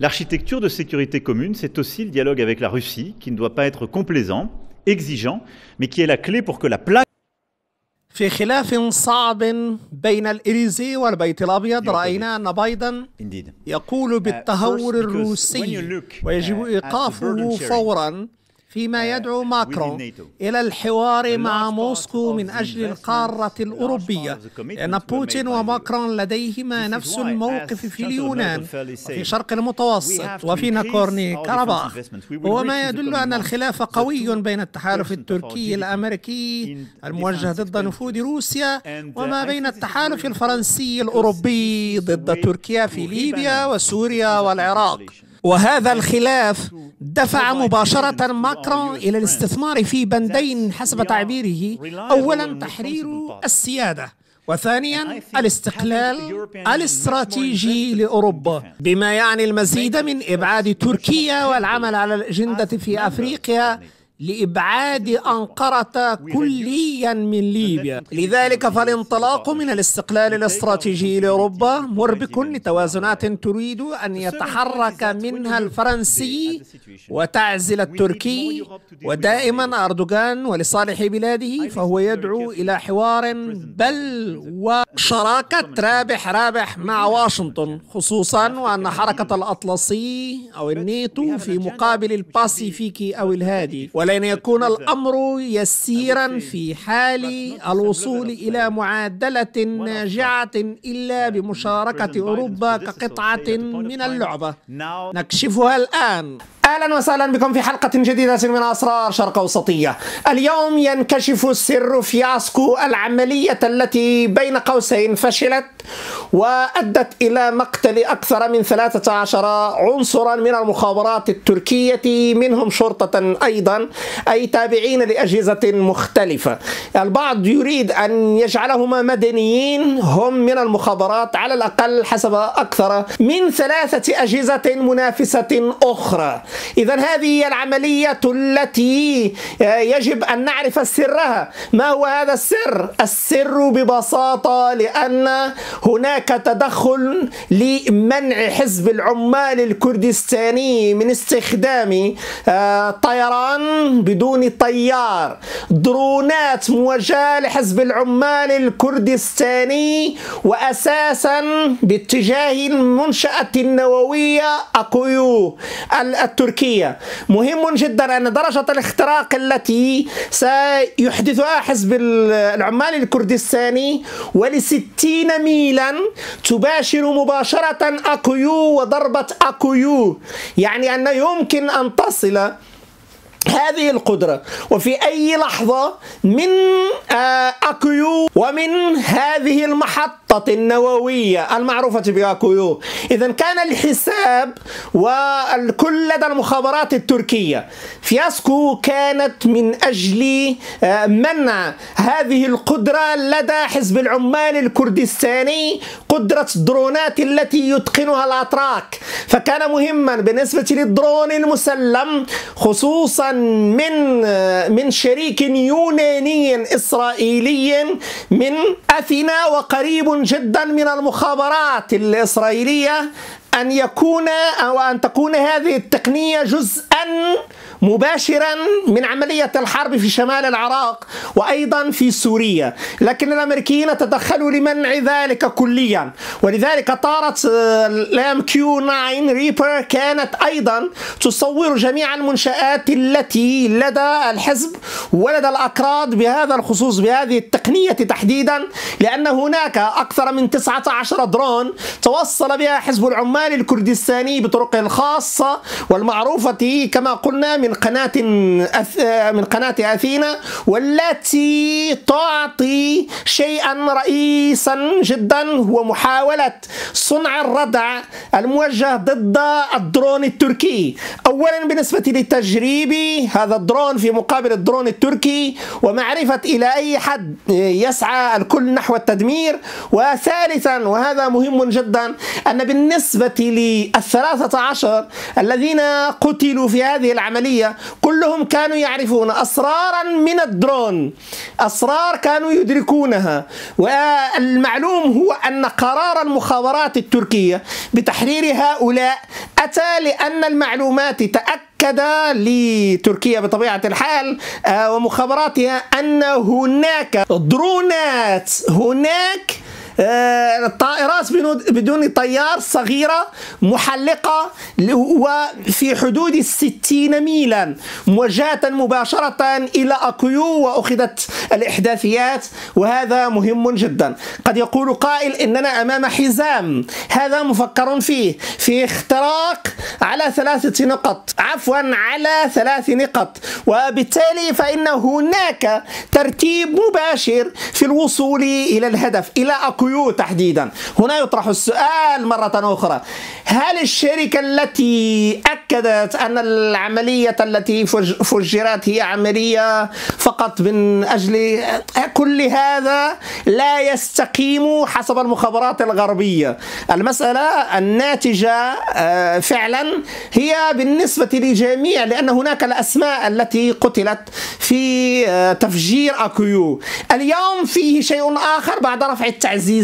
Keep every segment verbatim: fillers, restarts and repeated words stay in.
L'architecture de sécurité commune, c'est aussi le dialogue avec la Russie, qui ne doit pas être complaisant, exigeant, mais qui est la clé pour que la plaque. في خلاف صعب بين الإليزي والبيت الأبيض رأينا أن بايدن يقول بالتهور الروسي ويجب إيقافه فورا، فيما يدعو ماكرون إلى الحوار مع موسكو من أجل القارة الأوروبية، لأن بوتين وماكرون لديهما نفس الموقف في اليونان وفي شرق المتوسط وفي ناغورني كاراباخ، هو ما يدل أن الخلاف قوي بين التحالف التركي الأمريكي الموجه ضد نفوذ روسيا وما بين التحالف الفرنسي الأوروبي ضد تركيا في ليبيا وسوريا والعراق. وهذا الخلاف دفع مباشرة ماكرون إلى الاستثمار في بندين حسب تعبيره: أولا تحرير السيادة، وثانيا الاستقلال الاستراتيجي لأوروبا، بما يعني المزيد من إبعاد تركيا والعمل على الأجندة في أفريقيا لإبعاد أنقرة كليا من ليبيا. لذلك فالانطلاق من الاستقلال الاستراتيجي لأوروبا مربك لتوازنات تريد أن يتحرك منها الفرنسي وتعزل التركي، ودائما أردوغان ولصالح بلاده فهو يدعو إلى حوار بل وشراكة رابح رابح مع واشنطن، خصوصا وأن حركة الأطلسي أو الناتو في مقابل الباسيفيكي أو الهادي، ولن يكون الأمر يسيرا في حال الوصول إلى معادلة ناجعة إلا بمشاركة أوروبا كقطعة من اللعبة نكشفها الآن. أهلا وسهلا بكم في حلقة جديدة من أسرار شرق أوسطية. اليوم ينكشف سر فياسكو العملية التي بين قوسين فشلت وأدت إلى مقتل أكثر من ثلاثة عشر عنصرا من المخابرات التركية، منهم شرطة أيضا، أي تابعين لأجهزة مختلفة. البعض يريد أن يجعلهما مدنيين هم من المخابرات على الأقل حسب أكثر من ثلاثة أجهزة منافسة أخرى. إذن هذه العملية التي يجب أن نعرف سرها. ما هو هذا السر؟ السر ببساطة لأن هناك تدخل لمنع حزب العمال الكردستاني من استخدام طيران بدون طيار، درونات موجهة لحزب العمال الكردستاني وأساسا باتجاه المنشأة النووية أكويو التركية. مهم جدا أن درجة الاختراق التي سيحدثها حزب العمال الكردستاني ولستين ميلا تباشر مباشرة أكويو وضربة أكويو، يعني أن يمكن أن تصل هذه القدرة وفي أي لحظة من أكويو ومن هذه المحطة النووية المعروفة بأكويو. إذن كان الحساب والكل لدى المخابرات التركية. فياسكو كانت من أجل منع هذه القدرة لدى حزب العمال الكردستاني، قدرة الدرونات التي يتقنها الأتراك. فكان مهما بالنسبة للدرون المسلم، خصوصا من من شريك يوناني إسرائيلي من أثينا وقريب جدا من المخابرات الإسرائيلية، أن يكون أو أن تكون هذه التقنية جزءا مباشرا من عملية الحرب في شمال العراق وأيضا في سوريا، لكن الأمريكيين تدخلوا لمنع ذلك كليا. ولذلك طارت الام كيو تسعة ريبر كانت أيضا تصور جميع المنشآت التي لدى الحزب ولدى الأكراد بهذا الخصوص بهذه التقنية تحديدا، لأن هناك أكثر من تسعة عشر درون توصل بها حزب العمال الكردستاني بطرق خاصة والمعروفة كما قلنا من قناة من قناة أثينا، والتي تعطي شيئا رئيسا جدا هو محاولة صنع الردع الموجه ضد الدرون التركي. أولا بالنسبة للتجريب هذا الدرون في مقابل الدرون التركي، ومعرفة إلى أي حد يسعى الكل نحو التدمير. وثالثا وهذا مهم جدا أن بالنسبة للثلاثة عشر الذين قتلوا في في هذه العملية كلهم كانوا يعرفون أسرارا من الدرون، أسرار كانوا يدركونها. والمعلوم هو أن قرار المخابرات التركية بتحرير هؤلاء أتى لأن المعلومات تأكد لتركيا بطبيعة الحال ومخابراتها أن هناك درونات، هناك طائرات بدون طيار صغيرة محلقة وفي حدود الستين ميلا موجهة مباشرة إلى أكيو، وأخذت الإحداثيات. وهذا مهم جدا. قد يقول قائل إننا أمام حزام، هذا مفكر فيه في اختراق على ثلاثة نقط، عفوا على ثلاث نقط، وبالتالي فإن هناك ترتيب مباشر في الوصول إلى الهدف، إلى أكيو تحديدا. هنا يطرح السؤال مرة أخرى: هل الشركة التي أكدت أن العملية التي فجرت هي عملية فقط من أجل كل هذا لا يستقيم حسب المخابرات الغربية؟ المسألة الناتجة فعلا هي بالنسبة لجميع، لأن هناك الأسماء التي قتلت في تفجير أكيو. اليوم فيه شيء آخر بعد رفع التعزيزات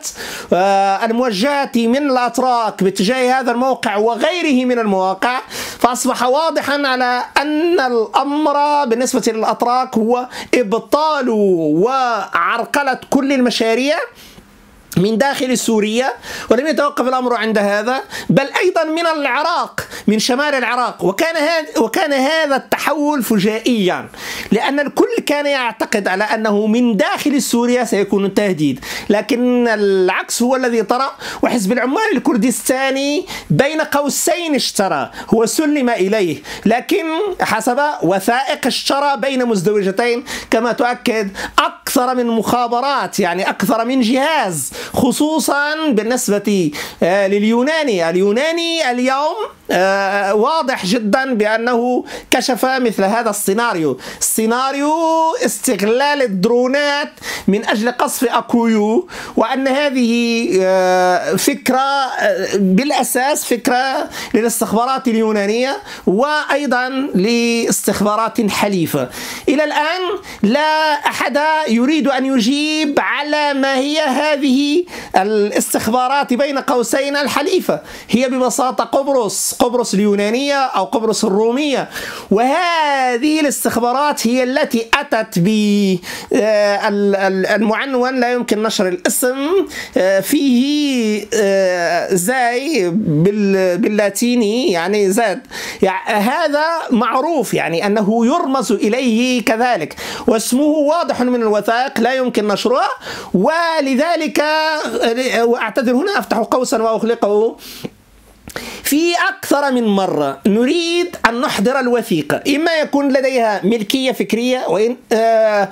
الموجهة من الأتراك باتجاه هذا الموقع وغيره من المواقع، فأصبح واضحا على أن الأمر بالنسبة للأتراك هو إبطال وعرقلة كل المشاريع من داخل سوريا. ولم يتوقف الأمر عند هذا، بل أيضا من العراق، من شمال العراق. وكان هذا وكان هذا التحول فجائيا، لأن الكل كان يعتقد على أنه من داخل سوريا سيكون التهديد، لكن العكس هو الذي طرأ. وحزب العمال الكردستاني بين قوسين اشترى، هو سلم إليه، لكن حسب وثائق اشترى بين مزدوجتين، كما تؤكد أكثر من مخابرات، يعني أكثر من جهاز، خصوصا بالنسبة لليوناني. اليوناني اليوم واضح جدا بأنه كشف مثل هذا السيناريو، سيناريو استغلال الدرونات من أجل قصف أكيو، وأن هذه فكرة بالأساس فكرة للاستخبارات اليونانية وأيضا لاستخبارات حليفة. إلى الآن لا أحد يريد أن يجيب على ما هي هذه الاستخبارات بين قوسين الحليفة. هي ببساطة قبرص، قبرص اليونانية أو قبرص الرومية. وهذه الاستخبارات هي التي أتت بالمعنون، لا يمكن نشر الاسم، فيه زاي باللاتيني يعني زاد، يعني هذا معروف، يعني أنه يرمز إليه كذلك، واسمه واضح من الوثائق لا يمكن نشرها. ولذلك وأعتذر هنا أفتح قوسا وأغلقه، في أكثر من مرة نريد أن نحضر الوثيقة، إما يكون لديها ملكية فكرية وإن آه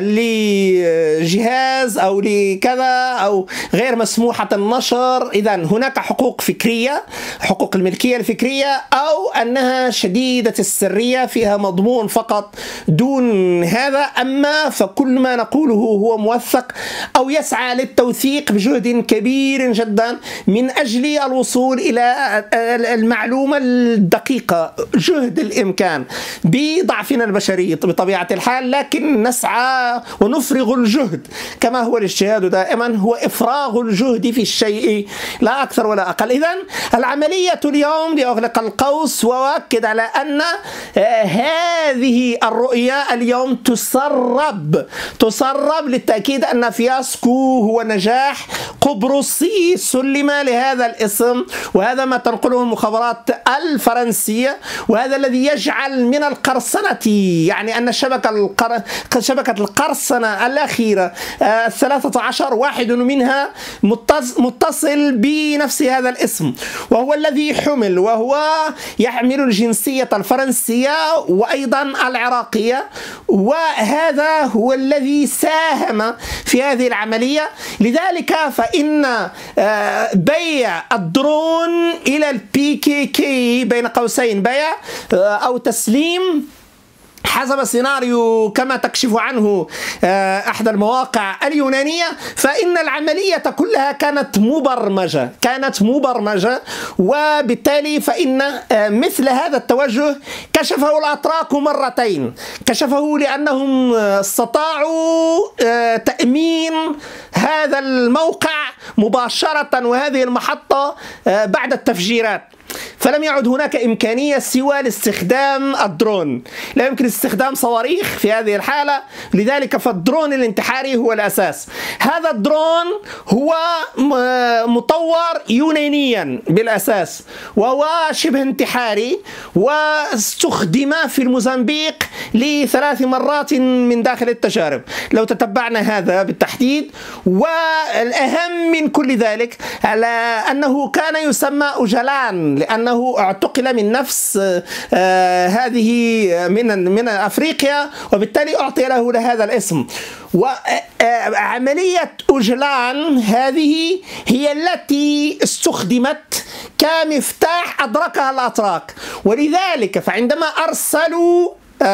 لجهاز أو لكذا أو غير مسموحة النشر، إذا هناك حقوق فكرية، حقوق الملكية الفكرية، أو أنها شديدة السرية فيها مضمون فقط دون هذا. أما فكل ما نقوله هو موثق أو يسعى للتوثيق بجهد كبير جدا من أجل الوصول إلى المعلومة الدقيقة جهد الإمكان بضعفنا البشري بطبيعة الحال، لكن نسعى ونفرغ الجهد، كما هو الاجتهاد دائما هو إفراغ الجهد في الشيء لا أكثر ولا أقل. إذن العملية اليوم لأغلق القوس وأؤكد على أن هذه الرؤية اليوم تسرب تسرب للتأكيد أن فياسكو هو نجاح قبرصي سلم لهذا الاسم، وهذا ما تنقله المخابرات الفرنسية، وهذا الذي يجعل من القرصنة، يعني أن شبكة القر... شبكة القرصنة الأخيرة الثلاثة عشر واحد منها متصل بنفس هذا الاسم، وهو الذي حمل، وهو يحمل الجنسية الفرنسية وأيضا العراقية، وهذا هو الذي ساهم في هذه العملية. لذلك فإن بيع الدرون إلى البي كي كي بين قوسين بيع أو تسليم حسب سيناريو كما تكشف عنه أحد المواقع اليونانية، فإن العملية كلها كانت مبرمجة كانت مبرمجة وبالتالي فإن مثل هذا التوجه كشفه الأتراك مرتين. كشفه لأنهم استطاعوا تأمين هذا الموقع مباشرة وهذه المحطة بعد التفجيرات، فلم يعد هناك إمكانية سوى لاستخدام الدرون. لا يمكن استخدام صواريخ في هذه الحالة، لذلك فالدرون الانتحاري هو الأساس. هذا الدرون هو مطور يونانيا بالأساس وهو شبه انتحاري، واستخدم في الموزمبيق لثلاث مرات من داخل التجارب لو تتبعنا هذا بالتحديد. والأهم من كل ذلك على أنه كان يسمى أوجلان لأنه اعتقل من نفس آه هذه من من أفريقيا، وبالتالي أعطي له هذا الاسم. وعملية أوجلان هذه هي التي استخدمت كمفتاح أدركها الأتراك، ولذلك فعندما أرسلوا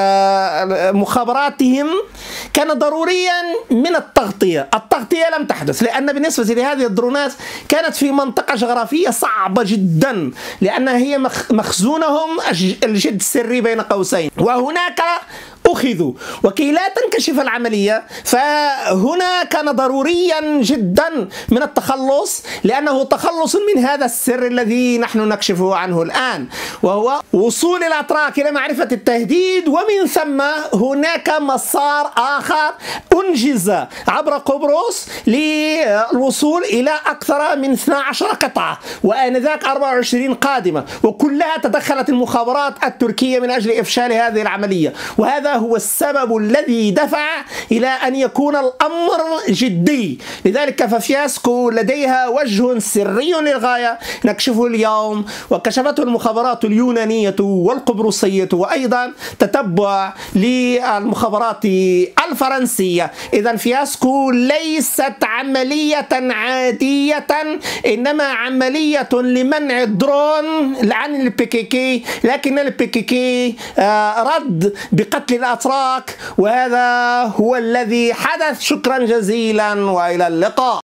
مخابراتهم كان ضروريا من التغطية. التغطية لم تحدث لأن بالنسبة لهذه الدرونات كانت في منطقة جغرافية صعبة جدا، لأنها هي مخزونهم الجد سري بين قوسين، وهناك أخذوا. وكي لا تنكشف العملية فهنا كان ضروريا جدا من التخلص، لأنه تخلص من هذا السر الذي نحن نكشفه عنه الآن، وهو وصول الأتراك إلى معرفة التهديد. ومن ثم هناك مسار آخر أنجز عبر قبرص للوصول إلى أكثر من اثنتي عشرة قطعة، وآنذاك أربعة وعشرين قادمة، وكلها تدخلت المخابرات التركية من أجل إفشال هذه العملية. وهذا هو السبب الذي دفع إلى أن يكون الأمر جدي. لذلك ففياسكو لديها وجه سري للغاية نكشفه اليوم، وكشفته المخابرات اليونانية والقبرصية، وأيضا تتبع للمخابرات الفرنسية. إذا فياسكو ليست عملية عادية، إنما عملية لمنع الدرون عن البيكيكي، لكن البيكيكي رد بقتل الأتراك، وهذا هو الذي حدث. شكرا جزيلا وإلى اللقاء.